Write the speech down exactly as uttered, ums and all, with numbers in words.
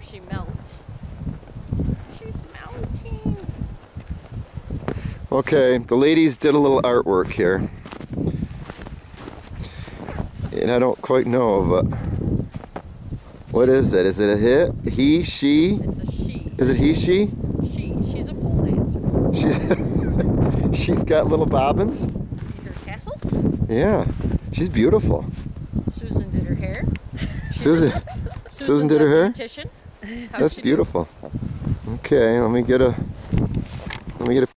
she melts. She's melting. Okay, the ladies did a little artwork here. And I don't quite know, but what is it? Is it a hit? He, she? It's a she. Is it he, she? She. She's a pole dancer. She's she's got little bobbins. See her tassels? Yeah, she's beautiful. Susan did her hair. Susan, Susan did her hair. Beautician. That's beautiful. Okay, let me get a let me get a